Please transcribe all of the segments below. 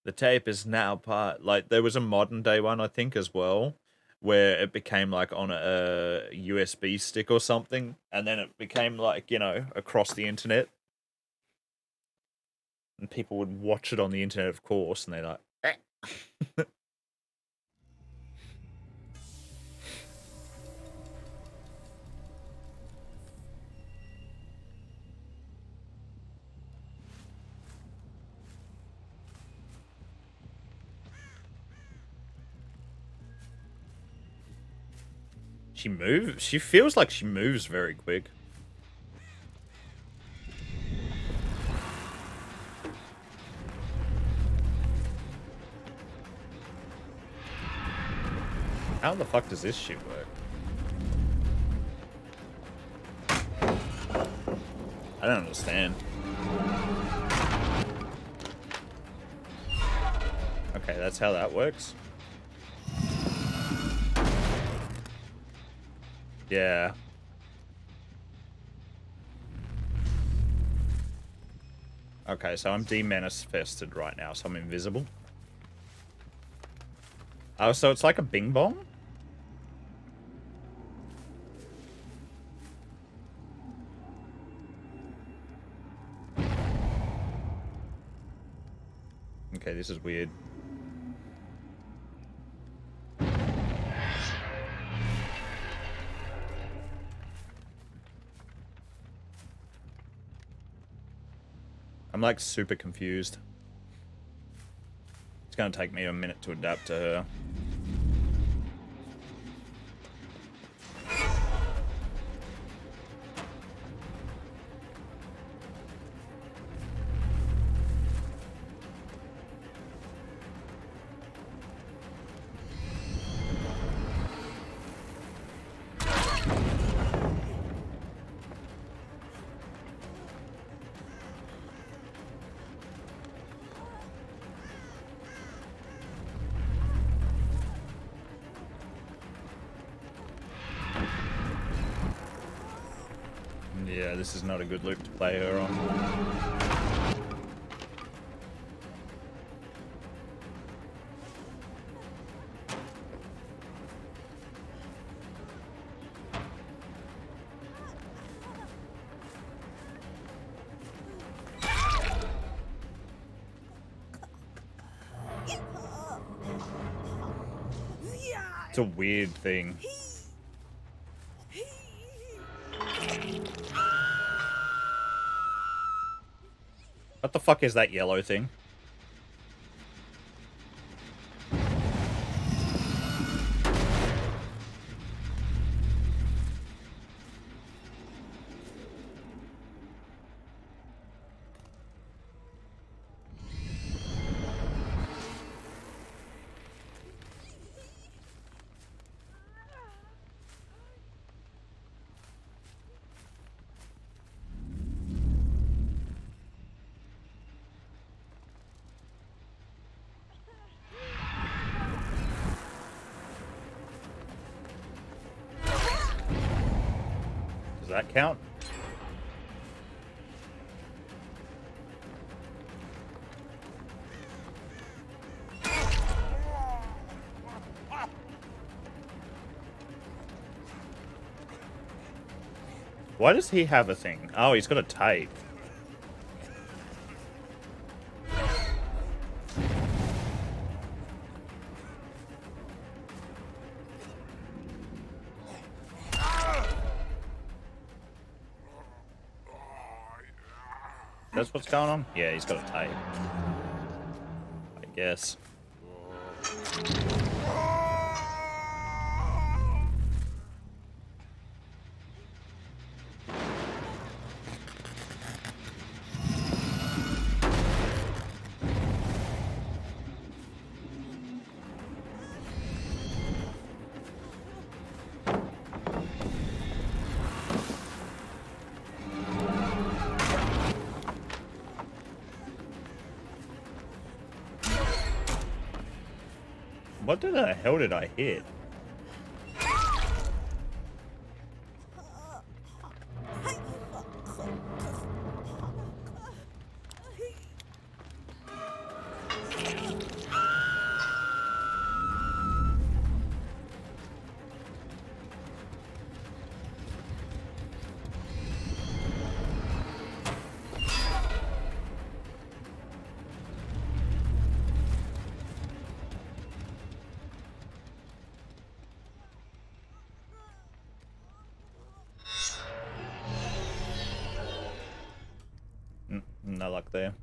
The tape is now part, like, there was a modern day one, I think, as well, where it became, like, on a USB stick or something, and then it became, like, you know, across the internet. And people would watch it on the internet, of course, and they're like, eh. She moves. She feels like she moves very quick. How the fuck does this shit work? I don't understand. Okay, that's how that works. Yeah. Okay, so I'm demanifested right now, so I'm invisible. Oh, so it's like a bing bong? Okay, this is weird. I'm like super confused. It's gonna take me a minute to adapt to her. Yeah, this is not a good loop to play her on. It's a weird thing. What the fuck is that yellow thing? Does that count? Why does he have a thing? Oh, he's got a tape. That's what's going on? Yeah, he's got a tape. I guess. What the hell did I hit? No luck there.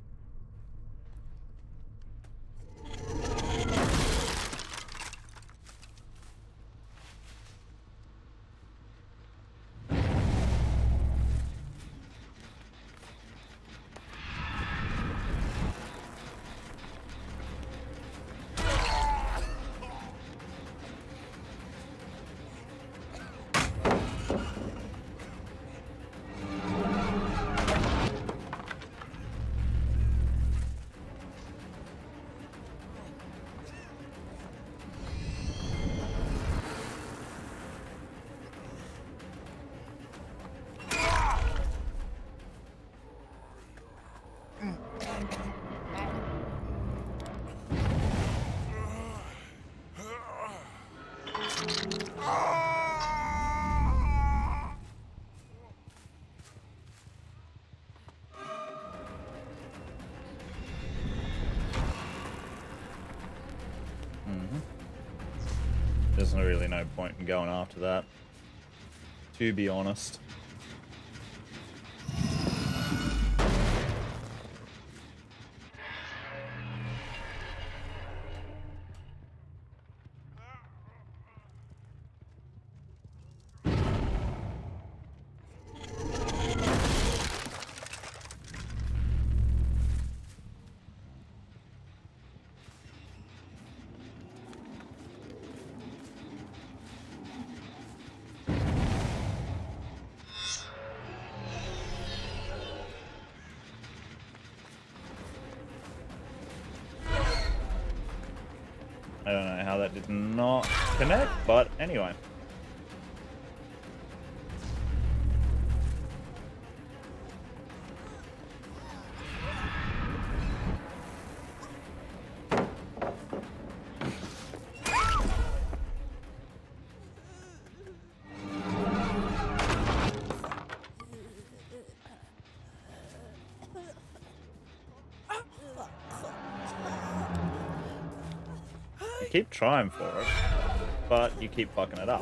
There's really no point in going after that, to be honest. I don't know how that did not connect, but anyway. Keep trying for it, but you keep fucking it up.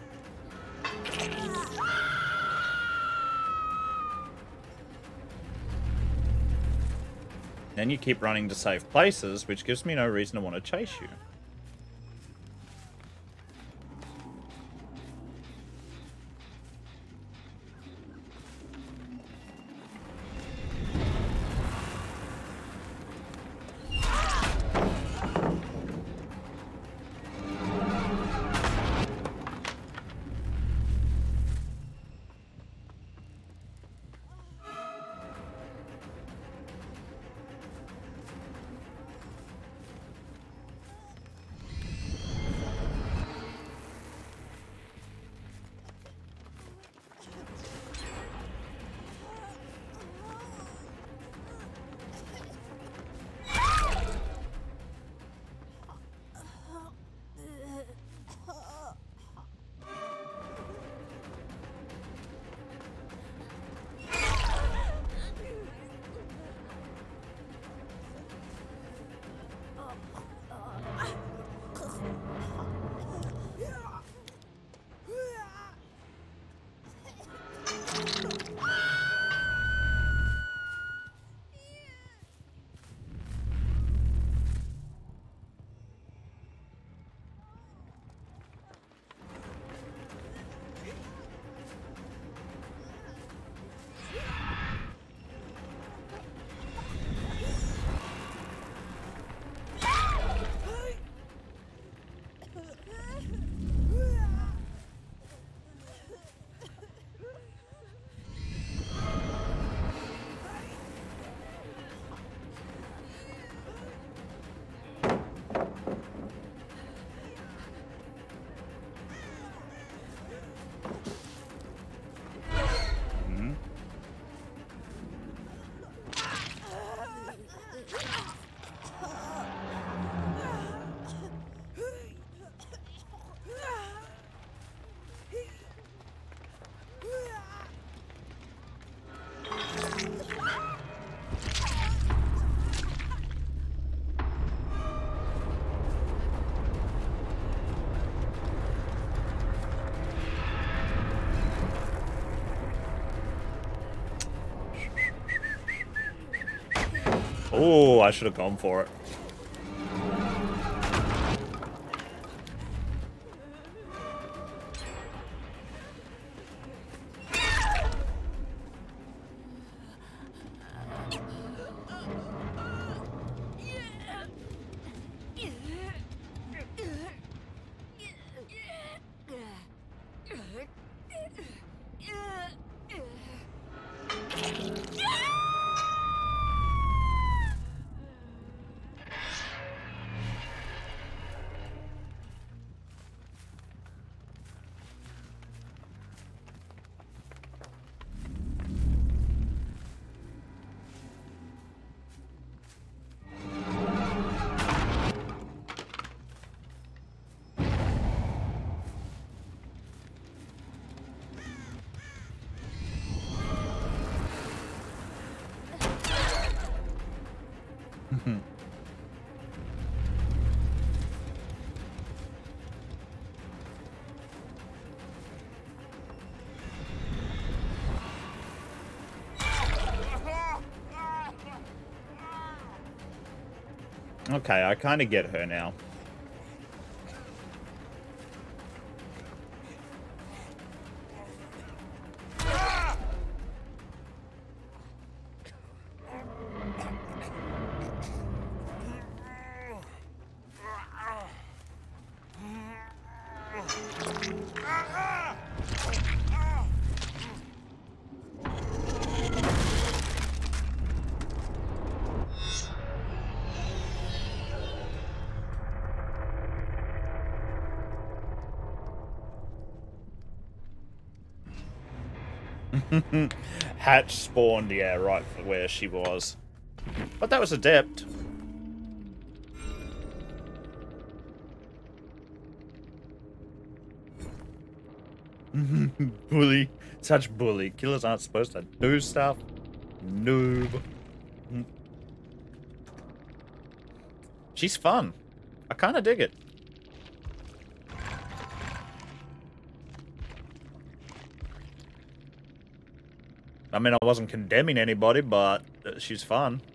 Then you keep running to safe places, which gives me no reason to want to chase you. Oh, I should have gone for it. Okay, I kind of get her now. Hatch spawned, yeah, right where she was. But that was adept. Bully. Such bully. Killers aren't supposed to do stuff. Noob. She's fun. I kind of dig it. I mean, I wasn't condemning anybody, but she's fun.